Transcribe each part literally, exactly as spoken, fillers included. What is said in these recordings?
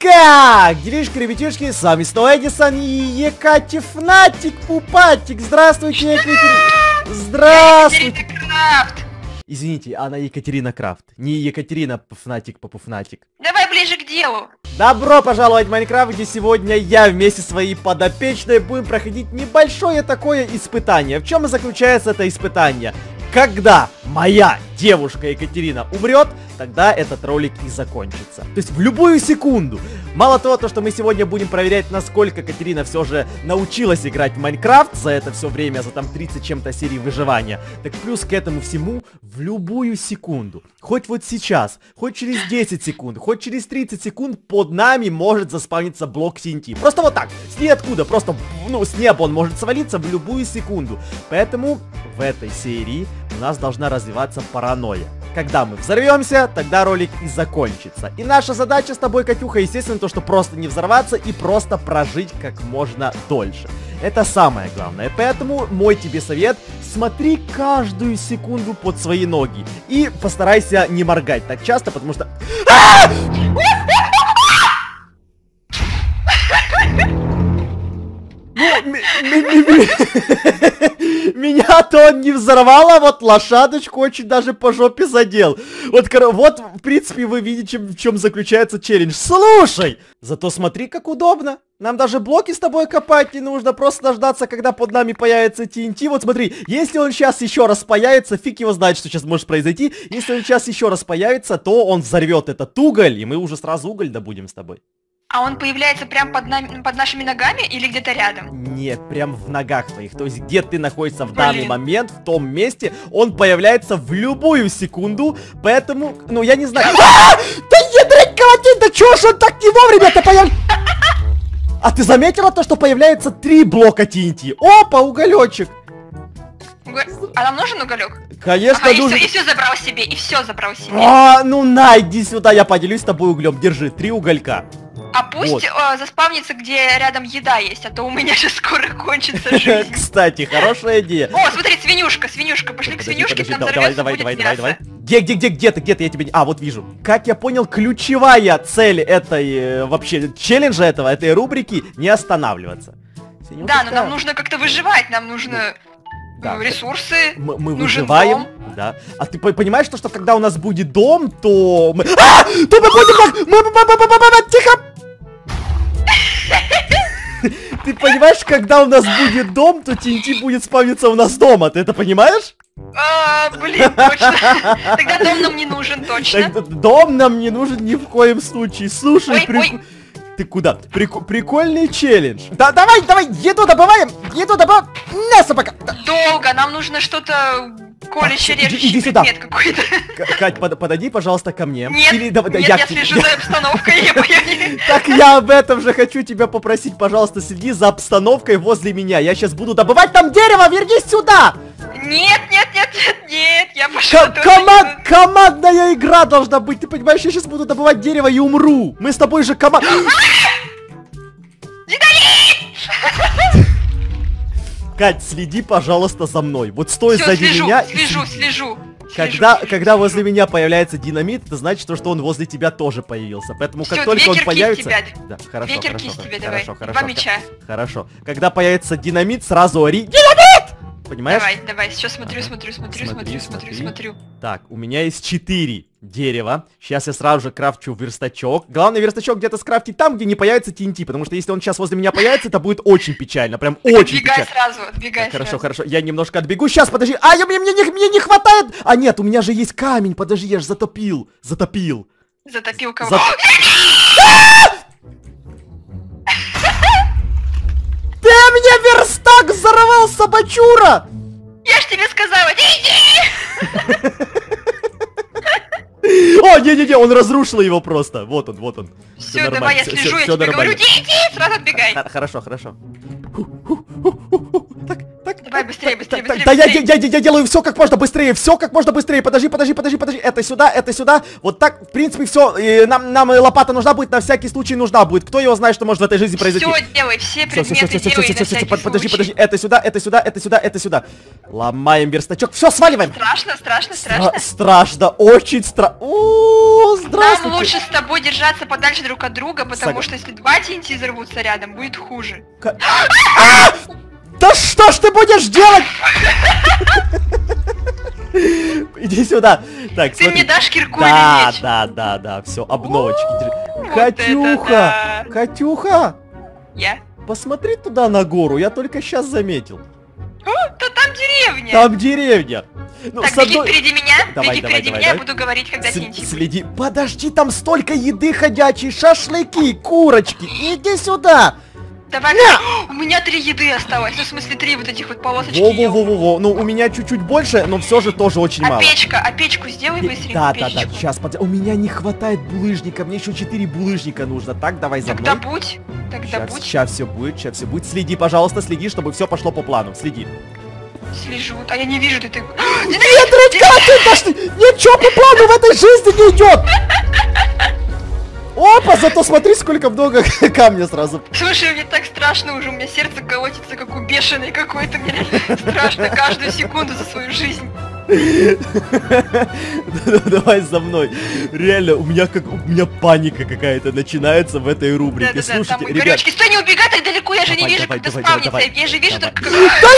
Как? Делишки, ребятишки, с вами снова Эдисон и Екати Фнатик Пупатик. Здравствуйте, Екатерина. Здравствуйте. Извините, она Екатерина Крафт, не Екатерина Фнатик Пупуфнатик. Давай ближе к делу. Добро пожаловать в Майнкрафт, где сегодня я вместе со своей подопечной будем проходить небольшое такое испытание. В чем заключается это испытание? Когда моя девушка Екатерина умрет, тогда этот ролик и закончится. То есть в любую секунду. Мало того, то, что мы сегодня будем проверять, насколько Катерина все же научилась играть в Майнкрафт за это все время, за там тридцать чем-то серий выживания. Так плюс к этому всему в любую секунду. Хоть вот сейчас, хоть через десять секунд, хоть через тридцать секунд под нами может заспавниться блок ти эн ти. Просто вот так, с ниоткуда, просто, ну, с неба он может свалиться в любую секунду. Поэтому в этой серии у нас должна развиваться паранойя. Когда мы взорвемся, тогда ролик и закончится. И наша задача с тобой, Катюха, естественно, то, что просто не взорваться и просто прожить как можно дольше. Это самое главное. Поэтому мой тебе совет: смотри каждую секунду под свои ноги. И постарайся не моргать так часто, потому что... Меня-то он не взорвал, а вот лошадочку очень даже по жопе задел. Вот, вот в принципе, вы видите, в чем заключается челлендж. Слушай! Зато смотри, как удобно. Нам даже блоки с тобой копать не нужно, просто дождаться, когда под нами появится ти эн ти. Вот смотри, если он сейчас еще раз появится, фиг его знает, что сейчас может произойти. Если он сейчас еще раз появится, то он взорвет этот уголь, и мы уже сразу уголь добудем с тобой. А он появляется прям под, нами, под нашими ногами или где-то рядом? Нет, прям в ногах твоих. То есть где ты находишься в данный момент, в том месте, он появляется в любую секунду. Поэтому, ну я не знаю. Да ядрить колотить, да чё ж он так не вовремя-то появляется? А ты заметила то, что появляется три блока ти эн ти? Опа, уголечек. А нам нужен уголек? Конечно, ага, нужен. И все, и все забрал себе, и все забрал себе. А, ну на, иди сюда, я поделюсь с тобой углем. Держи, три уголька. А пусть вот. э, заспавнится, где рядом еда есть, а то у меня же скоро кончится жизнь. Кстати, хорошая идея. О, смотри, свинюшка, свинюшка, пошли к свинюшке, там взорвется, давай, будет давай, мясо. давай, давай. Где, где, где, где ты, где ты, я тебя не... А, вот вижу. Как я понял, ключевая цель этой, э, вообще, челленджа этого, этой рубрики, не останавливаться. Да, но нам нужно как-то выживать, нам нужно... Да, ресурсы, мы, мы выживаем, дом. Да. А ты понимаешь, что, что когда у нас будет дом, то мы... А! То мы будем... Мы... Тихо! Ты понимаешь, когда у нас будет дом, то ти эн ти будет спавниться у нас дома, ты это понимаешь? А, блин, точно. Тогда дом нам не нужен, точно. Дом нам не нужен ни в коем случае. Слушай, ой, прик... ой. Ты куда? Прик... Прикольный челлендж. Да, давай, давай, еду добываем, еду добываем. Мясо пока. Долго, нам нужно что-то колюще режущий предмет какой-то. Кать, под, подойди, пожалуйста, ко мне. Нет, Или, да, нет, я, я слежу я... за обстановкой. Я, я... Так я об этом же хочу тебя попросить, пожалуйста, следи за обстановкой возле меня. Я сейчас буду добывать там дерево, вернись сюда! Нет, нет, нет, нет, нет, я пошла. Команд, командная игра должна быть, ты понимаешь, я сейчас буду добывать дерево и умру. Мы с тобой же команда... Кать, следи, пожалуйста, за мной. Вот стой Всё, сзади слежу, меня. Слежу, слежу. Когда, слежу, когда слежу, возле слежу. меня появляется динамит, это значит, что он возле тебя тоже появился. Поэтому Всё, как только он появится... Тебя. Да, хорошо, Две хорошо, кирки хорошо, тебе хорошо, давай. хорошо, Два мяча. Хорошо. Когда появится динамит, сразу ори. Динамит! Понимаешь? Давай, давай, сейчас смотрю, ага. смотрю, смотрю, смотри, смотрю, смотрю, смотри. смотрю. Так, у меня есть четыре дерева. Сейчас я сразу же крафчу верстачок. Главное, верстачок где-то скрафтить там, где не появится ти эн ти. Потому что если он сейчас возле меня появится, это будет очень печально. Прям так очень отбегай печально. сразу, отбегай так, хорошо, сразу. хорошо. Я немножко отбегу. Сейчас, подожди. А, я, мне, мне, мне, мне не хватает. А, нет, у меня же есть камень. Подожди, я же затопил. Затопил. Затопил кого? За... Ты мне верстак взорвал, собачура! Я ж тебе сказала, иди! О, не-не-не, он разрушил его просто. Вот он, вот он. Все, давай, я слежу, я тебе говорю, иди, иди, сразу отбегай. Хорошо, хорошо. Так, так, Давай быстрее, быстрее, быстрее. Да я, я, я, я делаю все как можно быстрее, все как можно быстрее. Подожди, подожди, подожди, подожди. Это сюда, это сюда. Вот так, в принципе, все. Нам, нам лопата нужна будет, на всякий случай нужна будет. Кто его знает, что может в этой жизни произойти? Все делай, все предметы делай на всякий Подожди, случай. подожди. Это сюда, это сюда, это сюда, это сюда. Ломаем верстачок. Все, сваливаем. Страшно, страшно, страшно. Страшно, очень страшно. О, здравствуйте. Нам лучше с тобой держаться подальше друг от друга, потому Сог... что если два ти эн ти взорвутся рядом, будет хуже. К... А! Да что ж ты будешь делать? Иди сюда. Так, ты мне дашь кирку да, или меч? Да, да, да, все, обновочки. Вот Катюха, да. Катюха. Я? Посмотри туда на гору, я только сейчас заметил. О, да там деревня. Там деревня. Ну, так, одной... беги впереди меня, давай, беги давай, впереди давай, меня, давай. я буду говорить, когда ти эн ти. Следи, подожди, там столько еды ходячей, шашлыки, курочки, иди сюда. Давай, О, у меня три еды осталось, ну в смысле три вот этих вот полосочки. Во-во-во-во, ну у меня чуть-чуть больше, но все же тоже очень а мало. печка, а печку сделай быстрее. Да, да, да, сейчас, под... у меня не хватает булыжника, мне еще четыре булыжника нужно, так, давай за мной. Тогда будь, тогда сейчас, будь. Сейчас все будет, сейчас все будет, следи, пожалуйста, следи, чтобы все пошло по плану, следи. Слежу, а я не вижу, ты... ты... Нет, Катя, ничего по плану в этой жизни не идет! Опа, зато смотри, сколько много камня сразу. Слушай, мне так страшно уже, у меня сердце колотится, как у бешеной какой-то. Мне реально страшно каждую секунду за свою жизнь. Давай за мной. Реально, у меня как у меня паника какая-то начинается в этой рубрике. Да, да, слушайте, там ребят. Игорёчки, стой, не убегай так далеко, я же не Давай, вижу, давай, когда давай, спавнится. давай, Я же вижу давай. только...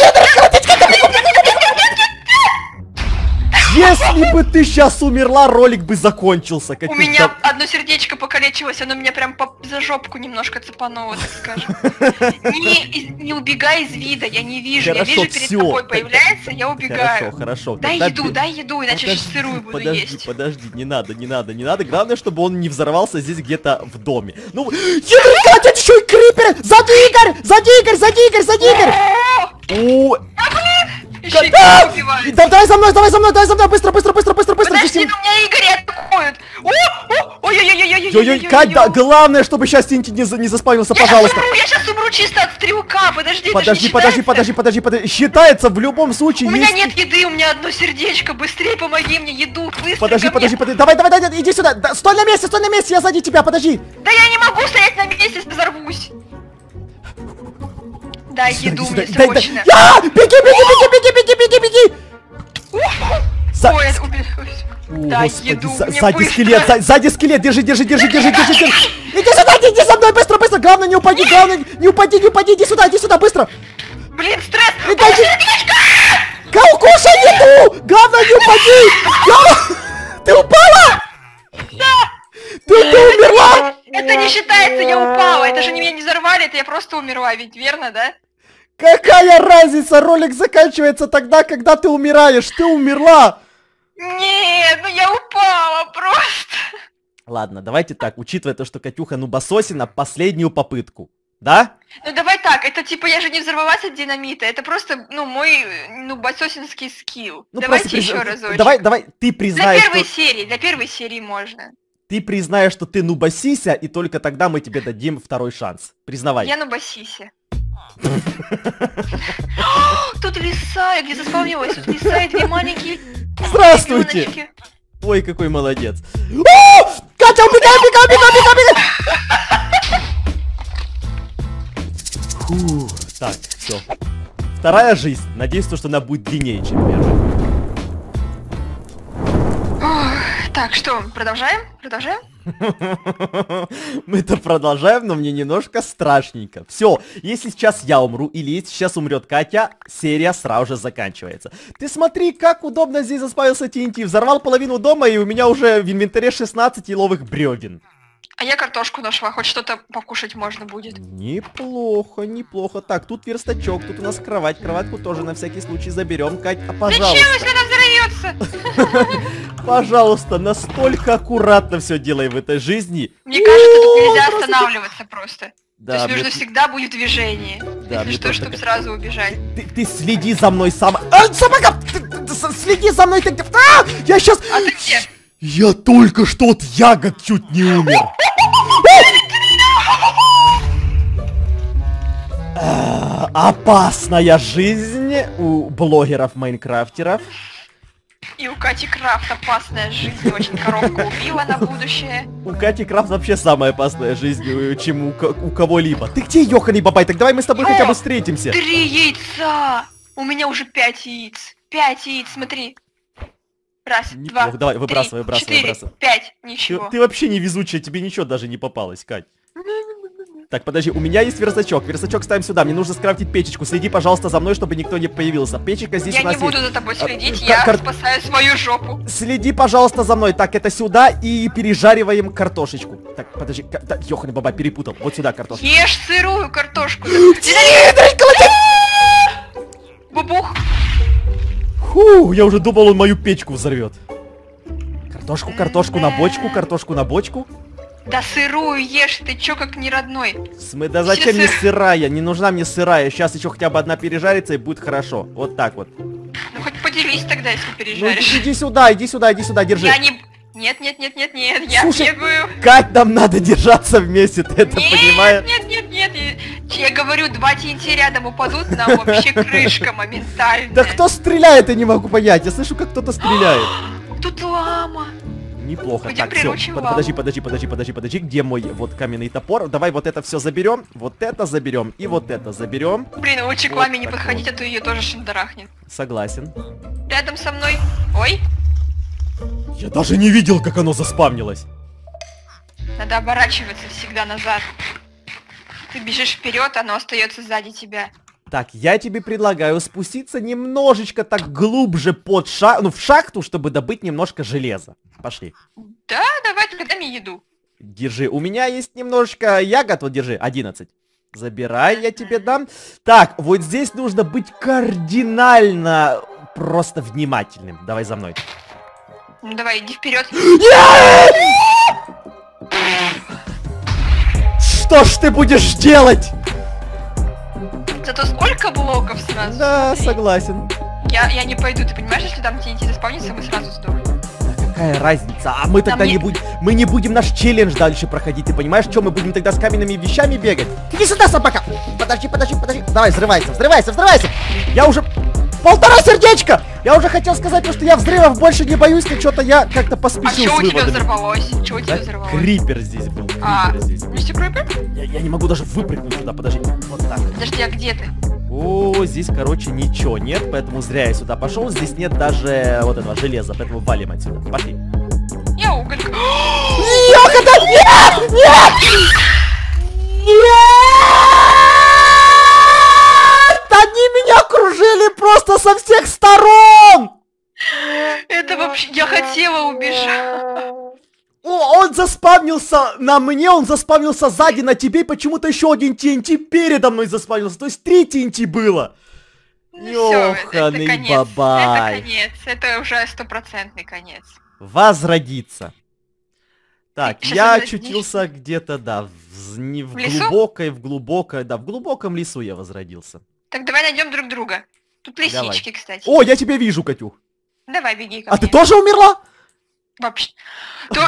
Если бы ты сейчас умерла, ролик бы закончился. У меня одно сердечко покалечилось, оно меня прям по... за жопку немножко цепануло, так скажем. Не, не убегай из вида, я не вижу. Хорошо, я вижу, перед всё. тобой появляется, я убегаю. Хорошо, хорошо. Дай Тогда еду, бе- дай еду, иначе я Подожди, сейчас сырую буду подожди, есть. подожди, не надо, не надо, не надо. Главное, чтобы он не взорвался здесь где-то в доме. Ну, Игорь, Катя, еще и криперы! Сзади Игорь! Сзади Игорь! Сзади Игорь! Сзади Игорь! О, Еще и да! меня убивают. Да, давай за мной, давай за мной, давай за мной, быстро, быстро, быстро, быстро, быстро. Подожди, ну меня Игорь атакуют. Ой-ой-ой-ой-ой-ой-ой-ой. Ой-ой, Кать, да, главное, чтобы сейчас Тинти не, за- не заспавнился, Я пожалуйста. сейчас умру, я сейчас умру чисто от стрелка, подожди, это же Подожди, не подожди, считается. подожди, подожди, подожди. Считается в любом случае. У меня есть- нет еды, у меня одно сердечко, быстрее помоги мне, еду, быстро Подожди, ко подожди, мне. подожди. Давай, давай, давай, иди сюда. Да, стой на месте, стой на месте, я сзади тебя, подожди. Да я не могу стоять на месте, если взорвусь. Дай еду Сюда, мне дай, дай. срочно. Я! Беги, беги, беги, беги, беги, беги, беги. За- Ой, это убей. О, Дай Господи, еду за- мне сзади быстро. скелет, за- сзади скелет, держи, держи, держи, держи, держи, держи. Иди сюда, иди, иди за мной, быстро, быстро. Главное, не упади, главное, не упади, не упади, иди сюда, иди сюда, быстро. Блин, стресс. Иди, иди. Кау, кушай еду! Главное, не упади! Кау! Ты упала? Да. Ты, ты умерла? Это не считается, я упала. Это же не меня не взорвали, это я просто умерла, ведь верно, да? Какая разница? Ролик заканчивается тогда, когда ты умираешь. Ты умерла. Нет, ну я упала просто. Ладно, давайте так, учитывая то, что Катюха нубасосина, последнюю попытку. Да? Ну давай так, это типа я же не взорвалась от динамита, это просто, ну, мой, ну, басосинский скилл. Ну, Давайте просто еще призна- разочек. Давай, давай, ты Для признаешь, первой что... серии, для первой серии можно. Ты признаешь, что ты нубасися, и только тогда мы тебе дадим второй шанс. Признавай. Я нубасися. Тут лиса, я где заспавнилась, тут лиса и две маленькие... Здравствуйте! ребёночки. Ой, какой молодец. О! Катя, убегай, убегай, убегай, убегай, убегай! Фу, так, все. Вторая жизнь. Надеюсь, то, что она будет длиннее, чем первая. Ох, так, что, продолжаем? Продолжаем? Мы-то продолжаем, но мне немножко страшненько. Все, если сейчас я умру, или если сейчас умрет Катя, серия сразу же заканчивается. Ты смотри, как удобно здесь заспавился ти эн ти. Взорвал половину дома, и у меня уже в инвентаре шестнадцать еловых бревен. А я картошку нашла, хоть что-то покушать можно будет. Неплохо, неплохо. Так, тут верстачок, тут у нас кровать. Кроватку тоже на всякий случай заберем, Кать. А Зачем, пожалуйста, если она взорвется? пожалуйста, настолько аккуратно все делай в этой жизни. Мне кажется, тут О, нельзя просто- останавливаться просто. То Да, есть мне- нужно всегда быть в движении. Да, мне Если что, тоже чтобы так- сразу убежать. Ты, ты следи за мной, сам... А, собака! Ты- ты- ты с- следи за мной, ты где? А! Я сейчас... А ты где? Я только что от ягод чуть не умер. А, опасная жизнь у блогеров-майнкрафтеров. И у Кати Крафт опасная жизнь, очень коровку убила на будущее. У Кати Крафт вообще самая опасная жизнь, чем у, у кого-либо. Ты где, ёханый бабай? Так давай мы с тобой О, хотя бы встретимся. Три яйца! У меня уже пять яиц. Пять яиц, смотри. Раз, Неплохо. два, давай, выбрасывай, три, выбрасывай, четыре, выбрасывай. пять, ничего. Ты, ты вообще невезучая, тебе ничего даже не попалось, Кать. Так, подожди, у меня есть верстачок. Верстачок ставим сюда. Мне нужно скрафтить печечку. Следи, пожалуйста, за мной, чтобы никто не появился. Печечка здесь я у нас не буду есть. за тобой следить, а, я кар... спасаю свою жопу. Следи, пожалуйста, за мной. Так, это сюда и пережариваем картошечку. Так, подожди, да, ёханый баба, перепутал. Вот сюда картошку. Ешь сырую картошку. Бубух. Фу, я уже думал, он мою печку взорвет. Картошку, картошку на бочку, картошку на бочку. Да сырую ешь, ты чё как не родной? Смы, да зачем мне сырая? Не нужна мне сырая. Сейчас еще хотя бы одна пережарится и будет хорошо. Вот так вот. Ну хоть поделись тогда, если пережаришь. Ну, иди сюда, иди сюда, иди сюда, держи. Я не... Нет, нет, нет, нет, нет, я Слушай, бегаю. Кать, нам надо держаться вместе, ты это нет, понимаешь? Нет, нет, нет, нет. Я говорю, два ти эн ти рядом упадут, нам вообще крышка моментально. Да кто стреляет, я не могу понять. Я слышу, как кто-то стреляет. Тут лама. Неплохо. Пойдем Так, все. приручим Подожди, подожди, подожди, подожди, подожди. Где мой вот каменный топор? Давай вот это все заберем, вот это заберем и вот это заберем. Блин, лучше к вот ламе не подходить, вот. А то ее тоже шандарахнет. Согласен. Рядом со мной. Ой. Я даже не видел, как оно заспавнилось. Надо оборачиваться всегда назад. Ты бежишь вперед, оно остается сзади тебя. Так, я тебе предлагаю спуститься немножечко так глубже под шахту, ну в шахту, чтобы добыть немножко железа. Пошли. Да, давай, только дай мне еду. Держи, у меня есть немножечко ягод, вот держи, одиннадцать. Забирай, я тебе дам. Так, вот здесь нужно быть кардинально просто внимательным. Давай за мной. Ну давай, иди вперед. Что ж ты будешь делать? Зато сколько блоков сразу? Да, смотри. Согласен. Я, я не пойду, ты понимаешь, если там ти эн ти заспавнится, мы сразу сдохнем. Да какая разница? А мы тогда не... не будем... Мы не будем наш челлендж дальше проходить, ты понимаешь, что мы будем тогда с каменными вещами бегать? Иди сюда, собака! Подожди, подожди, подожди. Давай, взрывайся, взрывайся, взрывайся! Я уже... Полтора сердечка! Я уже хотел сказать, что я взрывов больше не боюсь, но что-то я как-то поспешил. А что с у тебя выводами. взорвалось? Что у тебя Да? взорвалось? Крипер здесь был. Крипер А, здесь был. мистер Крипер? Я, я не могу даже выпрыгнуть сюда, подожди. Вот так. Подожди, а где ты? О, здесь, короче, ничего нет, поэтому зря я сюда пошел. Здесь нет даже вот этого железа, поэтому валим отсюда. Пошли. Я уголька. Ёхота, нет! Нет! Нет! Они меня окружили просто со всех сторон! Это вообще... Я хотела убежать. О, он заспавнился на мне, он заспавнился сзади на тебе, и почему-то еще один ти эн ти передо мной заспавнился. То есть три ти эн ти было. Ёханый бабай. Это конец, это уже стопроцентный конец. Возродиться. Так, Сейчас я возродишься. очутился где-то, да, в, не в, В лесу? глубокой, в глубокой, да, в глубоком лесу я возродился. Так давай найдем друг друга. Тут лисички, Давай. кстати. О, я тебя вижу, Катюх. Давай, беги ко А мне. ты тоже умерла? Вообще. То...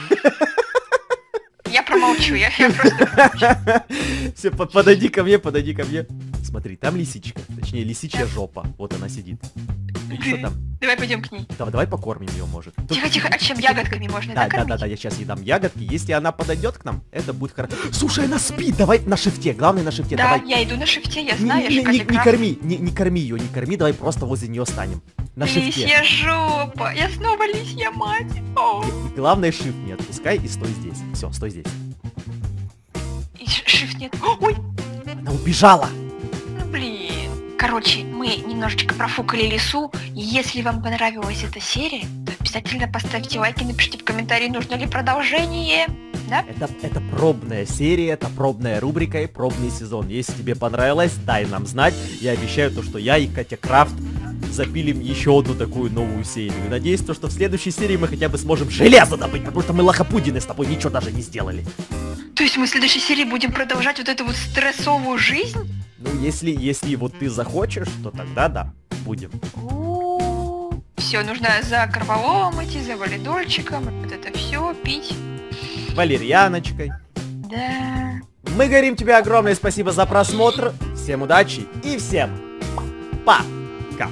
Я промолчу, я, я просто промолчу. Все, подойди ко мне, подойди ко мне. Смотри, там лисичка, точнее лисичья жопа. Вот она сидит. И что там? Давай пойдем к ней. Давай, давай покормим ее, может. Тут- Тихо, тихо, а чем ягодками можно Да, да, накормить? да, да, я сейчас ей дам ягодки. Если она подойдет к нам, это будет хорошо. Слушай, она спит, давай на шифте, главное на шифте, Да, давай. я иду на шифте, я Не, знаю, не, я не, не, шоколадный корми, не, не корми ее, не корми, давай просто возле нее станем. На шифте. Лисья жопа, я снова лисья мать. О. И, и главное, шифт не отпускай и стой здесь. Все, стой здесь. И ш- шифт нет. О, ой, Она убежала. ну блин. Короче, мы немножечко профукали лесу. И если вам понравилась эта серия, то обязательно поставьте лайк и напишите в комментарии, нужно ли продолжение. Да? Это, это пробная серия, это пробная рубрика и пробный сезон. Если тебе понравилось, дай нам знать. Я обещаю то, что я и Катя Крафт запилим еще одну такую новую серию. И надеюсь, то, что в следующей серии мы хотя бы сможем железо добыть, потому что мы лохопудины с тобой ничего даже не сделали. То есть мы в следующей серии будем продолжать вот эту вот стрессовую жизнь? Ну, если, если вот ты захочешь, то тогда да, будем. Все, нужно за корвалолом идти, за валидольчиком, вот это все пить. Валерьяночкой. Да. Мы говорим тебе огромное спасибо за просмотр. всем удачи и всем пока.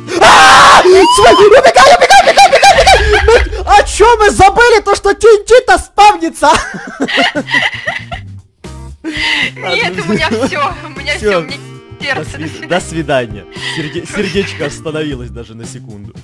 Убегай, убегай, убегай, убегай! А чё мы забыли? То, что ти эн ти-то спавнится! Нет, у меня все, у меня все, у меня сердце. До свидания. Сердечко остановилось даже на секунду.